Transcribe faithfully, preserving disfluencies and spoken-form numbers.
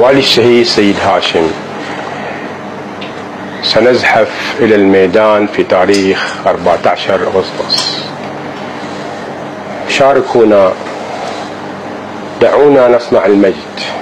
والي الشهيد سيد هاشم، سنزحف إلى الميدان في تاريخ أربعة عشر أغسطس. شاركونا، دعونا نصنع المجد.